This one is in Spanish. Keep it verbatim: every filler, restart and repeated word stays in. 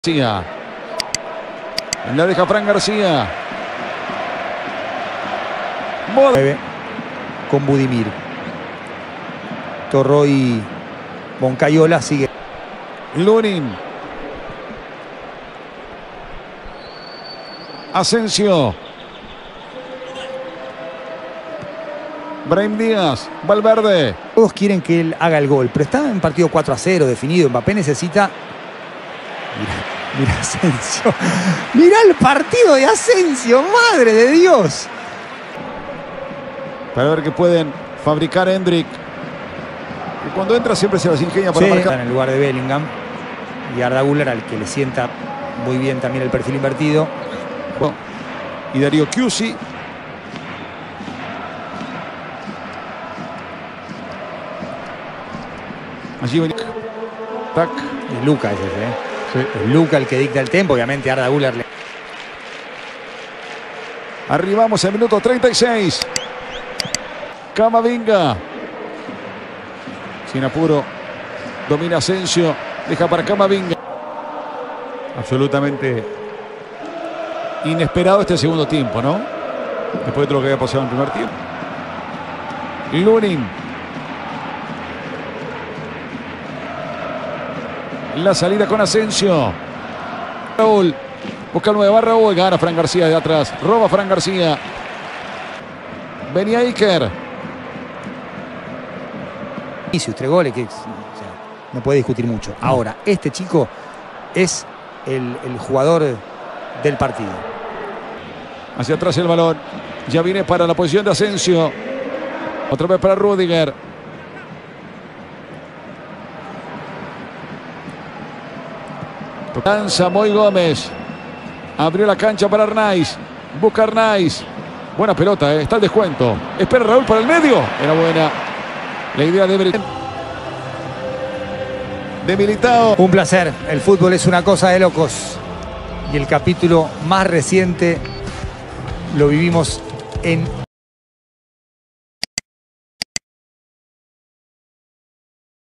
García. La deja Fran García. nueve con Budimir. Torroy Moncayola sigue. Lunin. Asensio. Brahim Díaz. Valverde. Todos quieren que él haga el gol, pero está en partido cuatro a cero definido. Mbappé necesita... Mira, mira Asensio. Mira el partido de Asensio, madre de Dios. Para ver qué pueden fabricar Hendrik. Y cuando entra siempre se las ingenia para Sí, marcar. en el lugar de Bellingham. Y Arda Güler, al que le sienta muy bien también el perfil invertido. Y Darío Chiusi. Allí venía. Tac. Es Luca ese, ¿eh? Sí. Es Luca el que dicta el tiempo. Obviamente Arda Güler le... Arribamos al minuto treinta y seis. Camavinga. Sin apuro. Domina Asensio. Deja para Camavinga. Absolutamente inesperado este segundo tiempo, ¿no? Después de todo lo que había pasado en el primer tiempo. Lunin. La salida con Asensio. Raúl. Busca el nueve, va Raúl. Gana Fran García de atrás. Roba Fran García. Venía Iker. Vinicius, tres goles, que o sea, no puede discutir mucho. Ahora, este chico es el, el jugador del partido. Hacia atrás el balón. Ya viene para la posición de Asensio. Otra vez para Rüdiger. Lanza Moy Gómez. Abrió la cancha para Arnaiz. Busca Arnaiz. Buena pelota, ¿eh? Está el descuento. Espera Raúl para el medio. Era buena la idea de, de Militao. Un placer. El fútbol es una cosa de locos. Y el capítulo más reciente lo vivimos en